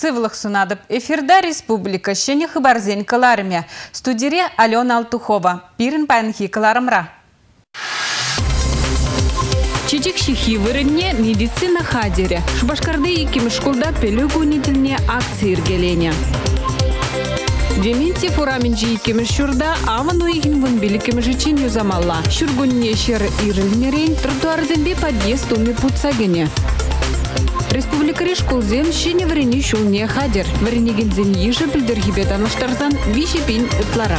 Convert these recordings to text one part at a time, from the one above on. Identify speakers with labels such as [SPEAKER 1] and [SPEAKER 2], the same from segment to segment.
[SPEAKER 1] сывлых сунадып. Эфирда республика шене хыбарзен каларымя. Студире Алена Алтухова. Пирин панхи каларымра.
[SPEAKER 2] Чечек шихи вырынне медицина хадере. Шубашкарды иким школда пелюгу нительне акции иргелене. Дементи фураменджи иким шурда авану ихин вынбиликим жичин юзамалла. Шургунне шер ирыльмерен тротуарденбе подъезд уми путсагене. Республика школзем шене варени шулне хадер. Варенигензен ежи пильдергибетан уштарзан вишипин ытлара.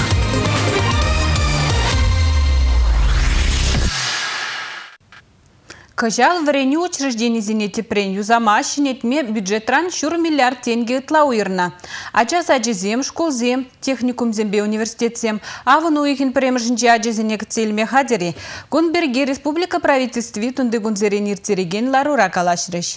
[SPEAKER 1] Кажал вареню учреждений зенете пренью за машинетме бюджетран шур миллиард тенге ытлауирна. Ача саджезем, школзем, техникум зембе университетсем, авану ихин премжинче аджезенек цельме хадери. Гунберге республика правительстве тунды гунзеренир тереген ларура калашрыш.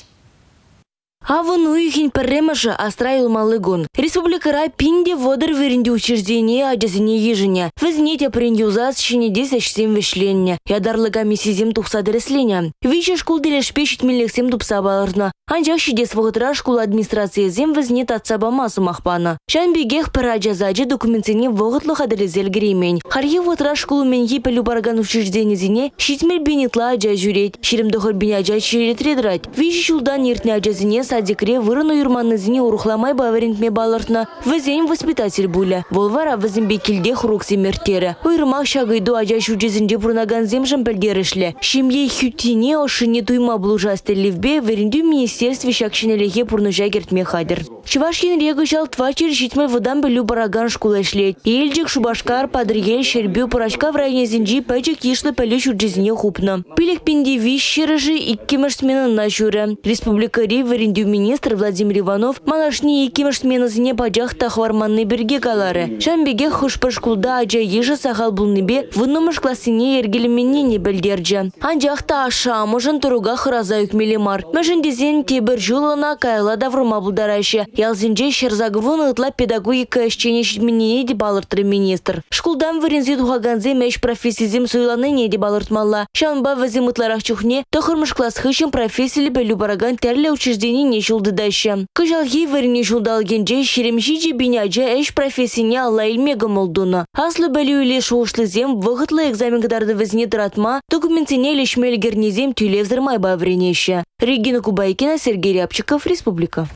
[SPEAKER 3] Авану ихин премажа астраил малыгон. Республика Рай пинде водор веренди учреждения аджезене еженя. Взнете пренюзас шене 10-7 вешлення. Ядарлыгами сизем тухса дресления. Вище школ делеш пешить миллексем тупса баларна. Анжак шидес воготра школа администрации зем взнет отсаба масу махпана. Шан бегех параджазаджи документине воготлых адрезель гремень. Харье воготра школу меньи пелю бараган учреждения зене шитмель бенетла аджа жюреть. Ширем дохор беня аджа ширет редрать. Вище шулдан ниртня аджазене садикре вырану юрманны зене урухламай баверентме балартна. Везем воспитатель буля. Волвара везембе кильде хрукси мертера. Уйрмах шагайду аджа шуджезенде пурнаган земжем пельдерешле. Шимье хютине ошине туйма блужасты ливбе веренду министерстве шакшинелеге пурнужа гертме хадер. Чувашкин регушал твачер житмель водан белю бараган шкула шлет. Ельджик шубашкар падригель шербю пурачка в районе зенджи пэджик кишлы пэлю шуджезене хупна. Пилек пинди вищерыжи и кимешсмена на журе. Республика Ри веренду министр Владимир Иванов малашни и кимешсмена зене паджах тахварманны берге калары. Шамбеге хушпашкулда аджа ежа сахал булныбе в номаш классине ергелеменне не бельдерджа. Анжахта аша можен туруга храза юкмелемар. Мәжен дезен тебір жулына кайла даврума булдарайшы. Ялзинже шерзагвун ытла педагогика эшчене шитменне де балыртыры министр. Шкулдан варензе тухаганзе мәш профессизем суйланы не де балыртмалла. Шанба вазим ытларах чухне тохырмыш класс хыщен профессили белю бараган терле учреждений не шулды дайшы. Кажалги варене шулдалгенже шеремшиджи биняджа эш профессине алла илмега молдуна. Аслы белю иле шуышлызем вғытлы экзамен кадарды вазне тратма документине лишмель гернезем тюлевзырмай бавренеща. Регина Кубайкина, Сергей Рябчиков, Республика.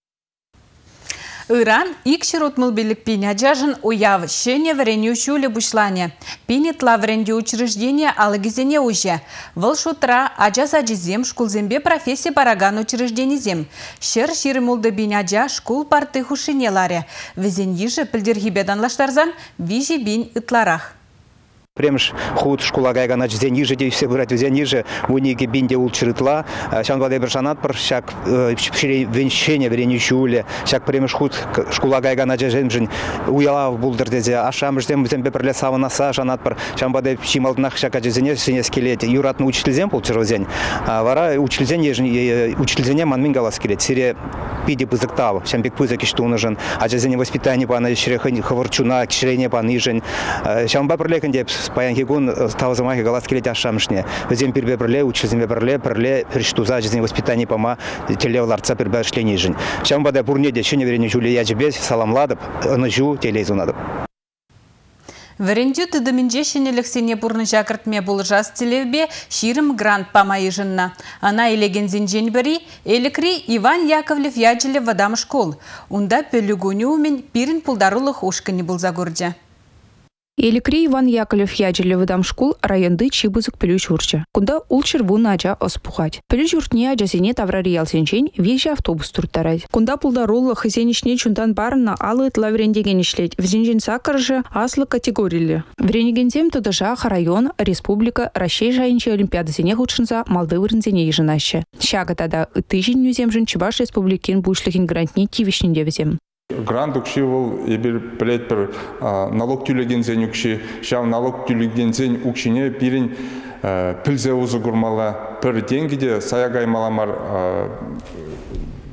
[SPEAKER 1] Иран икшерут мылбилик пиня джажын уяв шене вареню шуле бушлане. Пинет лавренди учреждения алагизене уже. Волшутра аджаз аджизем шкулзембе профессия бараган учреждений зем. Шер ширы мулды биняджа шкул парты хушинеларе. Везен ежи пильдергибедан лаштарзан вижи бин итларах.
[SPEAKER 4] Премш худ школа гайгана жден ниже де все брать везен ниже униги бинде улчрытла шан воде бершанат пр шак венщение врени шуле шак премш худ школа гайгана жен уяла булдыр дезе ашам ждем бизем беперле саванаса шанат пр шан воде чималднах шака жезене сене скелет юратны учительзем полчерозен вара учительзене манмингала скелет серия пиди пызыктав шан бек пызыки что нужен а жезене воспитание пана шрехын хаварчуна кишрене панижен шан бапрлекенде Паянки гун тавзамахи галас келет ашамшне. Везем пербе берле училзем берле перштуза жизнь воспитание пома телевларца пербе шлени жизнь. Шам бада бурнеде шене верени жули яжбе саламладып нажу телезу надо.
[SPEAKER 1] Верендю тыдыминже шенелексене бурны жакыртме булжас телевбе ширым грант памайыжынна. Она илеген зинжен бери элекри Иван Яковлев яджеле вадам школ. Унда пелюгуню мен пирин пулдарулых ушкани булзагурджа.
[SPEAKER 5] Элекри Иван Яковлев яджеле выдам школ районды чибызык пелюч урча. Кунда ул червуна аджа оспухать. Пелюч уртне аджасене таврари ялсенчень вещи автобус туртарать. Кунда пулдарулла хызеничне чундан барна алы тлаврендеген ишлеть. Взинжен сакаржы аслы категорили. Вренегензем тудажа район, республика, Россия жайнче олимпиада зене худшинза Молдывырн зене еженаще. Щага тада тыжин нюземжен Чуваш республикин бушлихин грантни тивишнин девзем.
[SPEAKER 6] Грант укши был ебир плет per налог тюлеген зен укши, шав налог тюлеген зен укшине пирин пилзе узу гурмала per денгиде саягай маламар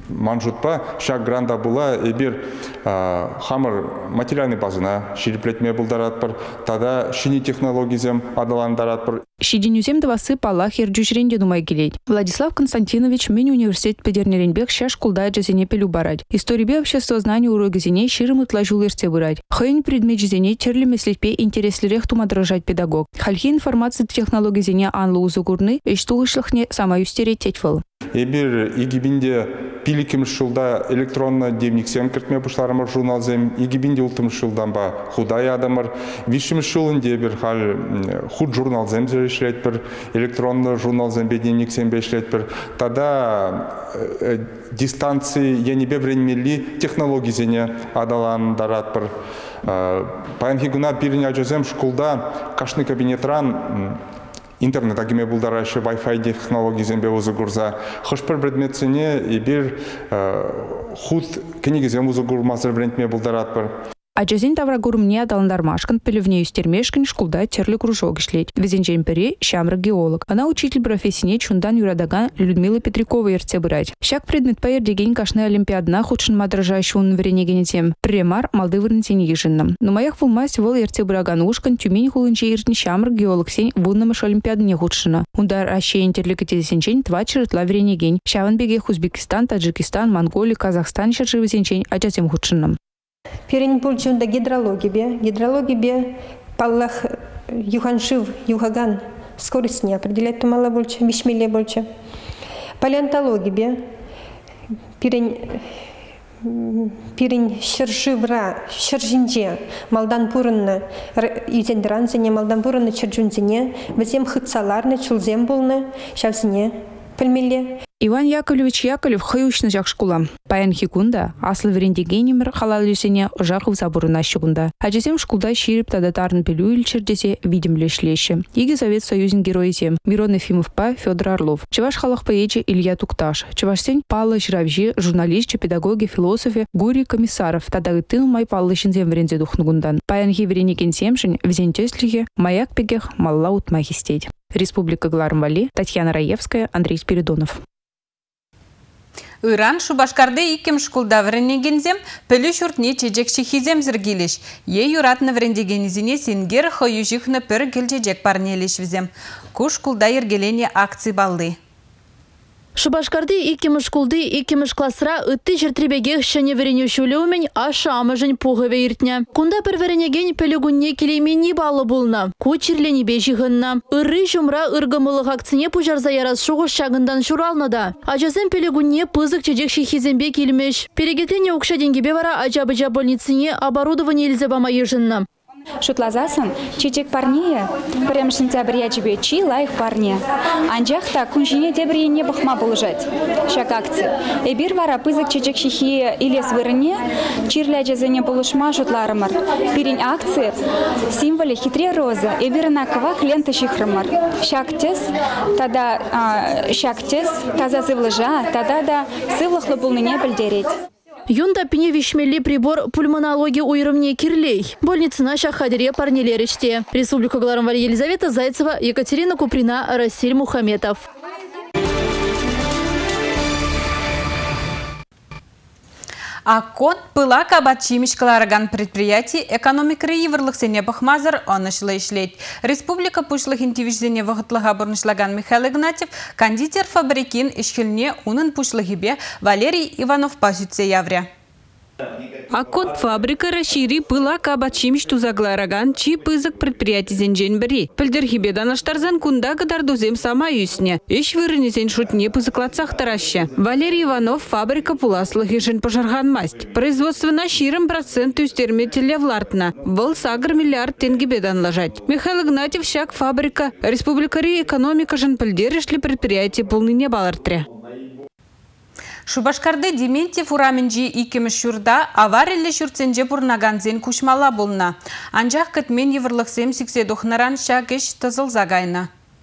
[SPEAKER 6] манжутпа шаг гранда була эбир хамыр материальный базына шириплетме булдарат бар, тада шини технологизем адаландарат бар.
[SPEAKER 5] Шидинюзем двасы палах ерджушренде думай келейд. Владислав Константинович мен университет педернеренбек шаш кулда жазене пелю барать. Историбе обществознания урогизене ширым итлажул ерте вырать. Хайын предмет жазене терлі меслетпе интереслерех тумадрожать педагог. Хальхи информации технологизене анлы узугурны, эштулышлыхне сама юстереть тетвал.
[SPEAKER 6] Эбир игибинде пиликимш жылда электронно дневниксем кіртме бұшларымыр журналзем, игибинде ултымш жылдан ба худай адамыр, вишімш жылынде бір хал худ журналзем зерешлет бір, электронно журналзем бе дневниксем бешлет бір, тада дистанции янебе временмели технологии зене адаландарат бір. Паянхигуна пирня жозем школда кашны кабинетран интернет агиме булдарашы Wi-Fi технологии зембе узыгурза. Хошпер предметсене и бир худ книги зем узыгурмазыр брендме булдарат бар.
[SPEAKER 5] Аджазин таврагурмне адаландармашкан пелевне юстермешкан шкулда терли кружок ишлеть. Везенжен пери шамры геолог. Она учитель профессине чундан юрадаган Людмила Петрякова ерте бырать. Шак предмет пайер дегень кашны олимпиадна худшин мадрожащий он врене генетем. Премар малды вырнтени ежинным. Но моях вулмасть вол ерте быраган ушкан тюмень хулынче иртни шамры геолог сень вуннамыш олимпиадне худшина. Ундар ащейн терликати сенчень два чирытла врене гень. Шаван бегех Узбекистан, Таджикистан, Монголия, Казахстан шарживы сенчень аджазем худшинным.
[SPEAKER 7] Перень пульчунда гидрология бе паллах юханшив юхаган скорость не определяет тумала больше вишмеле больше. Палеонтология бе перень шершивра шержинже малдан пурынны изендранзене малдан пурынны шержунзене везем хыцаларны чулзем болны шавзене пельмеле.
[SPEAKER 5] Иван Яковлевич Яковлев хаюшны жак шкула. Паян хикунда, аслы верендегенемір халал лесене жахов забурына шугунда. Аджесем шкулда ширип тадатарын пелю ильчердесе видимлешлеші. Иги Совет Союзин героизем. Мирон Ефимов-па Федор Орлов. Чеваш халах поэче Илья Тукташ. Чевашсен Палла Жравжи, журналистче, педагоги, философи, Гурий Комиссаров. Тадагы тыл май паллышинзем верензе духнугундан. Паян хи веренеген семшин, взен теслихе, маяк пегех, малла утмахистеть. Республика Глармвали, Татьяна Раевская, Андрей Спиридонов.
[SPEAKER 1] Иран Шубашкарды икем шкулда вренегензем, пелю шуртне чечекші хизем зіргелеш. Е юратны врендегенізіне сенгер хойюжихны пір келчечек парнелеш візем. Ку шкулда ергелене акции балды.
[SPEAKER 8] Шубашкарды икимыш кулды икимыш классра ытты жертребеге шане веренюшулеумен аша амыжын пуғыве иртне. Кунда пір веренеген пелегунне келеймени балы болна. Ку чирлени бежігінна. Иры жумра ыргымылық акцине пужарза ярас шуғыш шағындан шуралнада. Ажазен пелегунне пызык чедекші хизембе келмеш. Перегетлене укша денгебе вара ажабыжа больницыне оборудование елзебама ежынна.
[SPEAKER 9] Шутлазасын чечек парнее, прям сентября тебе чи лайх парне. Анжахта кунжине дебрие не бахма булжать. Шак акции. Эбир вара пызык чечек шихи илес вырне, чирля джазене булышма шутларымар. Пирень акции символе хитре роза, эбир накова лента шихрымар. Шак тес, таза зывлыжа, тада да сывлыхлы булныне бельдереть.
[SPEAKER 8] Юнда пине вишмели прибор пульмонологии уйрымне кирлей. Больницына шахадере парнелеречте. Республика Глармвали, Елизавета Зайцева, Екатерина Куприна, Расиль Мухаметов.
[SPEAKER 1] А код пыла кабатчимишкалараган предприятий экономика рейверлых сене бахмазар онышлы ишлет. Республика пушлых интивиждене вахытлыга бурнышлаган Михаил Игнатьев, кондитер фабрикин ишкельне унын пушлыгибе Валерий Иванов позиция явря.
[SPEAKER 2] Аккон фабрика расшири пыла кабатчимиш тузаглараган чи пызык предприятий зенжен бери. Пыльдерхибе данаштарзан кунда гадардузем сама юсне. Иш вырынезен шутне пызыклатсах тараща. Валерий Иванов фабрика пуласлых ешен пожарган масть. Производство на ширым процент юстерметеля влартна. Был сагр миллиард тенгебе данлажать. Михаил Игнатьев шак фабрика. Республика ри экономика жен пыльдеришли предприятие полныне балартре.
[SPEAKER 1] Шубашкарды Дементьев ураменджи икемеш шурда аварилле шурценже бурнаганзен кушмала болна. Анжақ кітмен еврлықсем сіксе дұхнаран шагеш тызыл загайна.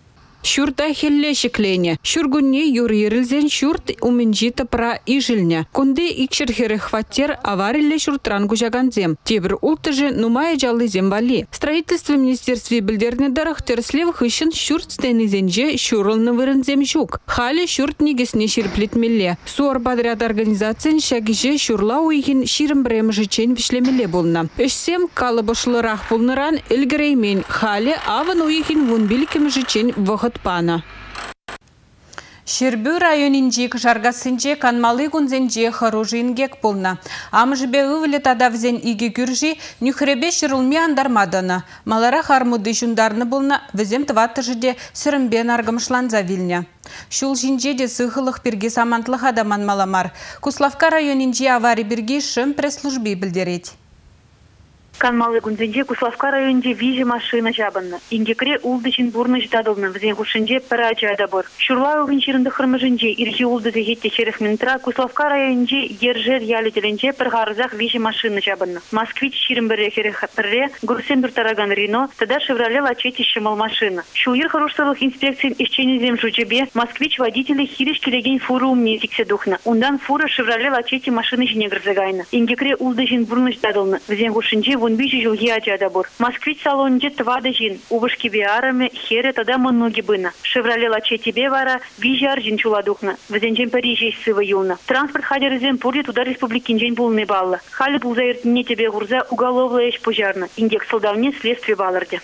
[SPEAKER 2] Шурта хелле шеклене. Шургунне юририлзен шурт уменжита пра ижильня. Кунде икшерхере хваттер аварилле шуртрангу жаганзем. Тебір ултыжы нумая жалы земвали. Строительство министерстве білдерне дарахтерслев хыщен шурт стенезенже шурылны вырынзем жук. Хали шурт негесне ширплетмелле. Суар подряд организациян шагиже шурла уйхин ширым бремжичен вишлемеле болна. Эшсем калыбышлырах болныран илгереймен. Хали аван уйхин вунбиликем жичен вахат пана.
[SPEAKER 1] Шербю районинчик жаргасынче канмалы гунзенче хоружингек полна. Амжбе ывле тадавзен иге күржи нюхребе шырылме андармадана. Малара хармуды шундарны болна візем тваттыжыде сырымбен аргымшланза вильня. Шул жинче де сыхылых перге самантлых адаман маламар. Куславка районинче авари берге шым пресс-служби білдереть.
[SPEAKER 10] Канмалы гунзенде Куславка районде виже машина жабынны. Ингекре улдычин бурныш дадылны. Візен хушинде парача адабыр. Шурла угинчирынды хырмыжынде ирхи улды зегетте шерef минтра Куславка районде ержер ялителенде паргарызах виже машина жабынны. Москвич ширым бірре херехапырре, Гурсен дуртараган Рино, тада Шевроле лачети шымал машина. Шуир хорошталых инспекциян исченезем жучебе, Москвич водители хириш келеген фуру умне тиксе духна. Ундан фура Шевроле лачети машины жіне грызагайны. Ингекре улдычин бурныш дадылны. Візен хушинде вон биши жылги адабор. Москвич салонде твада жин, убышки биарами, хере тада многи бына. Шевроле лачети бевара, вижи аржин чуладухна. Візенчен Парижи сыва юлна. Транспорт хадерзен пурли туда республикинчен булны балла. Хали булзаиртне тебе гурза уголовная пожарна. Индекс солдавне следствие баларде.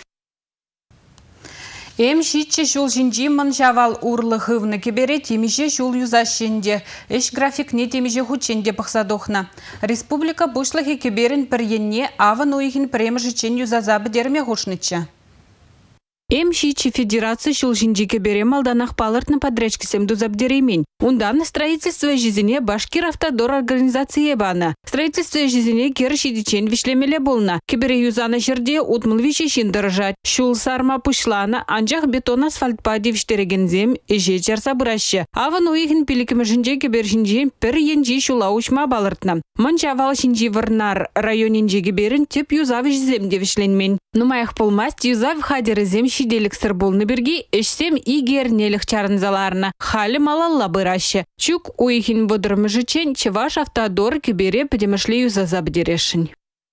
[SPEAKER 1] Эм шитче шул жинжи мын жавал урлы хывны кебере темиже шул юзашенде. Эш график не темиже хученде пахсадохна. Республика бушлахи кеберін піренне аван уйхин премжичен юзазабы дерме хушныча.
[SPEAKER 2] Эм шичи федерация шулжинжике бере малданах палыртны подрядчиксем дузабдеремень. Ундан строительство жизни Башкиравтодор организации бана. Строительство жизни кершидичен вишлемеле болна. Кибере юзана жерде утмыл вишешин дыржать. Шул сарма пушлана, анжах бетон асфальт пади виштерегензем эже чарса бұрашы. Аван уйхин пиликімжінже кебершінже пір енжи шула учма балыртна. Манчавал шинжи варнар районинже кеберін теп юзав жиземде вишленмен. Нумаях полмаст юзав хадерезем шиделік сыр болны берге эшсем игернелік чарынзаларына. Халі малалла бырашы. Чук уйхин бодырмыжычен Чеваш автодор кебере педемышлею зазабдерешін.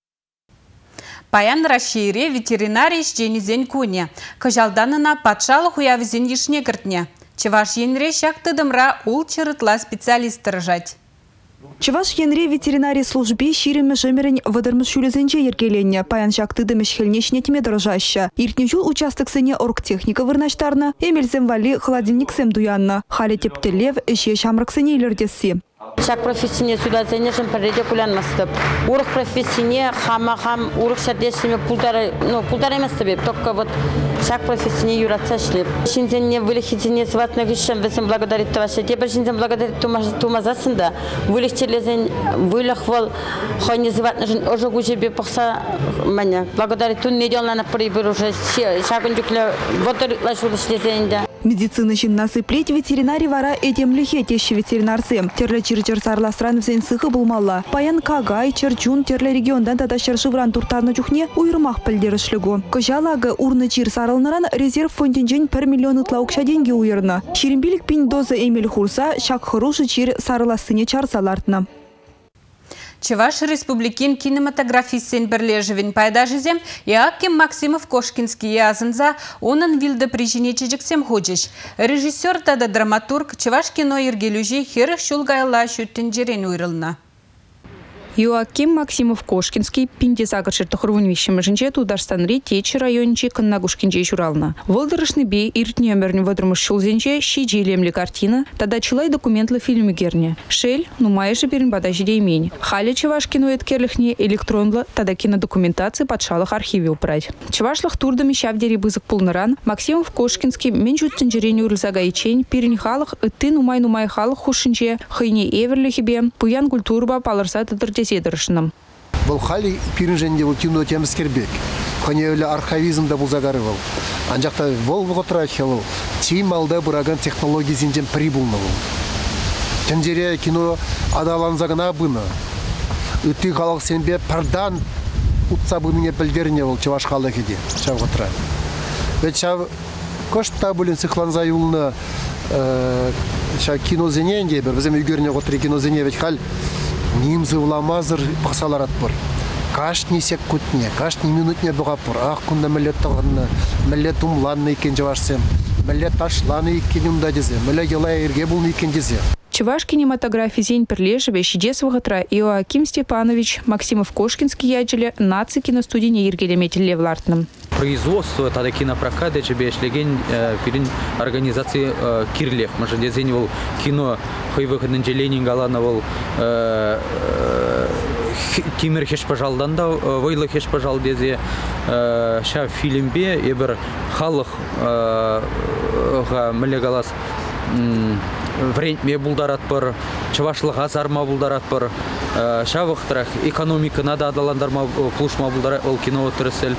[SPEAKER 1] Паян Рашире ветеринарий жденізен көне. Кажалданына патшалық уявізен ешне кіртне. Чеваш енре шақтыдымра ул чырытла специалист ржать.
[SPEAKER 5] Чеваш енре ветеринарий службе ширеме жемерен выдырмыш шулезенче ергеленне. Паян шактыдым ешхелнешне теме дыржаща. Иртнежул участок сене оргтехника вырнаштарна, эмельзем вали холодильник сем дуянна. Хали тептелев эше шамрак сене илердеси.
[SPEAKER 11] Шак профессионе сюда занежем перейдя кулянмастып. Урок профессионе хама-хам урок шадешими пултара местами. Только вот шак профессионе юратца шлеп. Шинзенне вылехитене сватна гишем весем благодарит ваша деба. Шинзен благодарит тумазасында. Вылехтелезен вылехвал хойне зватна жин ожогу жебе пахса маня. Благодарит тун неделна на прибор уже шагун дюкля водор лашулышлезенда.
[SPEAKER 5] Медицина жин насыплеть ветеринарий вара этим лихе тещи ветеринарцем. Терле чирчер сарла стран взен сыхы булмалла. Паян Кагай, Черчун, терле региондан тада шыршывран туртарны чухне уйрмах пілдерішлігу. Кожалагы урны чир сарылныран резерв фондинжен 1 миллион ытлаукша деньги уйрна. Ширимбилик пин доза эмель хурса, шак хырушы чир сарыласыне чарсалартна.
[SPEAKER 1] Чеваш республикин кинематографистен бірлежівін пайдажызем, яаккем Максимов Кошкинский язынза, онын вилді прижинечежіксем ходжеш. Режиссер тада драматург Чеваш кино ергелюжи херіх шулгайла шүттін жерен уйрылна.
[SPEAKER 5] Юаким Максимов Кошкинский пинде загыршырты хырвунвишем жинче Тударстанри течи райончи Каннагушкинче журална. Волдырышны бей иртне өмірні выдырмыш шулзенче шиджелемли картина, тада чылай документлы фильмы герне. Шель, нумайжы берін бадажиде имень. Хали Чеваш кино эткерлихне электронлы, тада кинодокументации подшалых архиве упрать. Чевашлых турдами щавдери бызык пулныран, Максимов Кошкинский менчуттен жерени урылзага ичень, пиринхалых, ты нумай халық хушинче, хыйне эверлихибе, пуян культурба палырса тыдырде седырышным.
[SPEAKER 12] Бұл хали пиринженде бұл кино теміз кербек. Қаневілі архивизмда бұл загарывал. Анжақта бұл бұғытыра хелу. Тим алда бұраган технология зенжен прибылны бұл. Тендере кино адаланзағына бұны. Үтті халық сенбе пардан ұтса бұныңе білдеріне бұл Чеваш халық еде. Чав ғытыра. Бәт чав Кошта булин сыхланза юлны кинозене дебер. Bizim үйгөрүнө отур кинозене ведь хал нимзы уламазыр пасаларат бар. Каждый секундне, каждый минутне бугапур. Ах, кунда миллет тагынны, миллет умланны икенче башсем, миллет ташланы икенюмда дезе, миллет елай эрге булны икенчезе.
[SPEAKER 5] Чуваш кинематографии зень перлежеве Щедесовгатра Иоаким Степанович, Максимов Кошкинский яджиле наци киностудии Ергелеметель Левлартным.
[SPEAKER 13] Производство тогда кинопроката тебе шлеген перед организацией Кирлех. Мы же дезинивал кино хайвыходный Ленин Галановал Кимер хеш пожалдан да вайлы хеш пожал дезе ша фильмбе ебер халық га мелегалас вренме булдарат бар чавашлык азарма булдарат бар шавыхтрах экономика нада адаландарма плушма булдарат ол кино өтірісіл.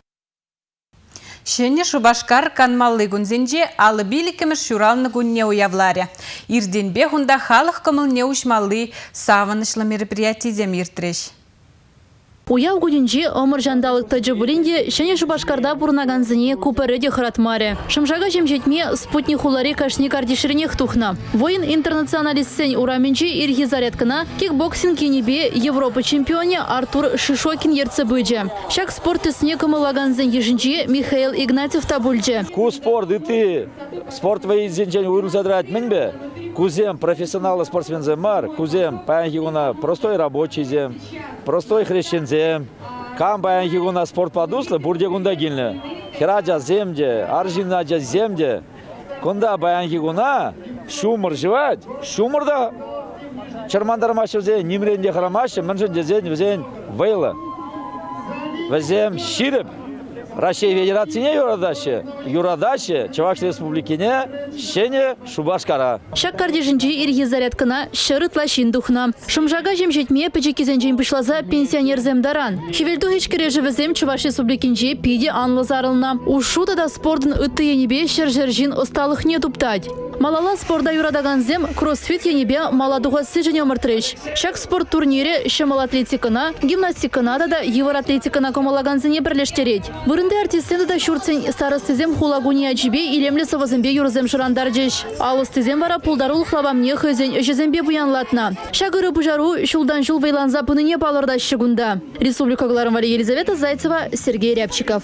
[SPEAKER 1] Шене Шубашкар канмаллы гунзенже алы биликіміз шуралны гунне уявларе. Ирденбе хунда халық кымылне ушмаллы савынышлы мероприятизем иртреш.
[SPEAKER 8] Уяв гудинчи омыр жандалық тәджі бұлінде Шене Шубашкарда бұрнаганзыне купареде хыратмаре. Шымжага жемжетме спутник хулари кашни кардишірінех тухна. Воин интернационалистсен ураменчи ирхи зарядкына кикбоксинг кенебе Европа чемпионе Артур Шишокин ерцы бөдже. Шак спорт існе кымылаганзын ежінчи Михаил Игнатьев табульже.
[SPEAKER 14] Ку спорт и ты, спорт воин зенчен уйрун задрать менбе. Кузем профессионалы спортсмен земар, кузем паянхигуна простой рабочий зем, простой хрещен зем. Кам паянхигуна спорт подуслы бурдегунда гильне. Хираджа земде, аржинаджа земде. Кунда паянхигуна шумыр живать, шумыр да. Чармандармашы взе, нимренде харамашы, міншін дезен взен вейла. Взем ширіп. Россия Федерацияне юрадаши, Чуваш Республикине, Шене Шубашкара.
[SPEAKER 8] Шак кардежинчи ирхи зарядкына шырытла шиндухна. Шымжага жемжетме печекизенчен пышлаза пенсионер земдаран. Хевелду хечкере живезем Чуваш Республикинче пиде анлы зарылна. Ушуда да спордын ытты енебе шержержин осталых не туптать. Малала спорда юрадаган зем кроссфит енебе маладуға сыжыне омыртреш. Шак спорт турнире шымал атлетикына, гимнастикына да евроатлетикына комалаган зене бірлештерет. Вырынды артистенді да шурцен старыстызем хулагуни аджибе илемлі савазымбе юрзем шырандар жеш. Алыстызем бара пулдарул хлабамне хызен жезембе буянлатна. Шагыры бужару шулдан жыл вейланза пыныне балырда шыгунда. Республика Гларымвали Елизавета Зайцева, Сергей Рябчиков.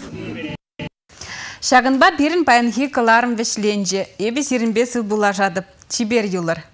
[SPEAKER 1] Шагынба бірін баянхи кыларым вешленже, ебе сирінбе сыл була жадып, чибер юлар.